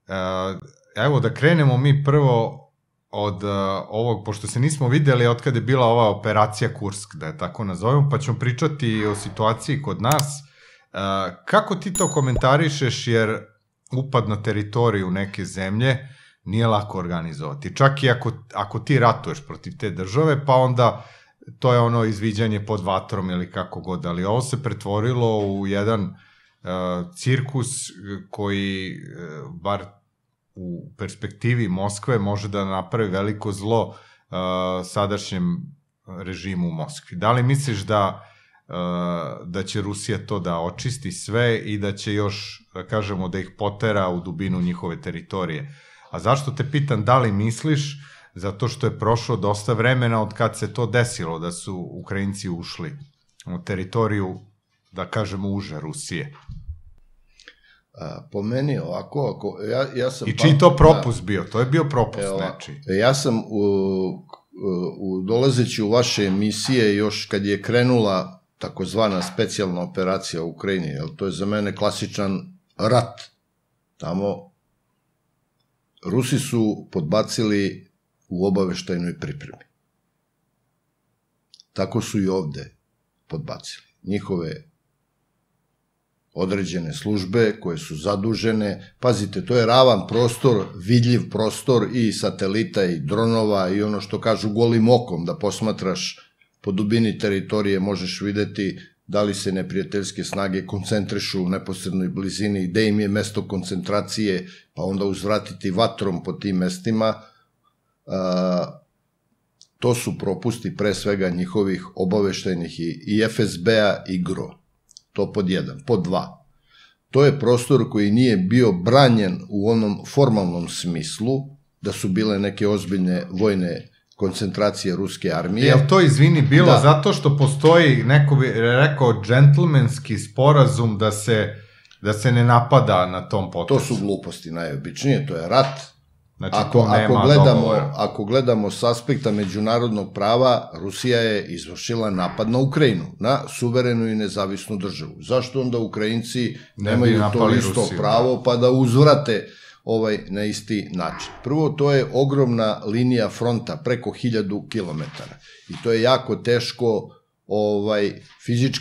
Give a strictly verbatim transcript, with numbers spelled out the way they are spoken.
evo da krenemo mi prvo od ovog, pošto se nismo videli od kada je bila ova operacija Kursk, da je tako nazovemo, pa ćemo pričati o situaciji kod nas. Kako ti to komentarišeš, jer upad na teritoriju neke zemlje nije lako organizovati. Čak i ako, ako ti ratuješ protiv te države, pa onda to je ono izviđanje pod vatrom ili kako god, ali ovo se pretvorilo u jedan uh, cirkus koji, uh, bar u perspektivi Moskve, može da napravi veliko zlo uh, sadašnjem režimu u Moskvi. Da li misliš da, uh, da će Rusija to da očisti sve i da će još, da kažemo, da ih potera u dubinu njihove teritorije? A zašto te pitam da li misliš? Zato što je prošlo dosta vremena od kad se to desilo, da su Ukrajinci ušli u teritoriju, da kažemo, uže Rusije. Po meni ovako, ako, ja, ja sam... I čiji to propust bio? To je bio propust nečiji. Ja sam, u, u, dolazeći u vaše emisije, još kad je krenula takozvana specijalna operacija u Ukrajini, jer to je za mene klasičan rat. Tamo Rusi su podbacili u obaveštajnoj pripremi. Tako su i ovde podbacili. Njihove određene službe koje su zadužene, pazite, to je ravan prostor, vidljiv prostor i satelita i dronova i ono što kažu golim okom, da posmatraš po dubini teritorije, možeš videti da li se neprijateljske snage koncentrišu u neposrednoj blizini, gde im je mesto koncentracije, pa onda uzvratiti vatrom po tim mestima. To su propusti pre svega njihovih obaveštajnih i F S B-a i G R O. To pod jedan. Pod dva. To je prostor koji nije bio branjen u onom formalnom smislu, da su bile neke ozbiljne vojne koncentracije ruske armije. Jel to, izvini, bilo zato što postoji, neko bi rekao, džentlmenski sporazum da se da se ne napada na tom potezu? To su gluposti najobičnije, to je rat. Znači, to nema dogovora. Ako gledamo s aspekta međunarodnog prava, Rusija je izvršila napad na Ukrajinu, na suverenu i nezavisnu državu. Zašto onda Ukrajinci nemaju to isto pravo pa da uzvrate na isti način? Prvo, to je ogromna linija fronta, preko hiljadu kilometara. I to je jako teško fizički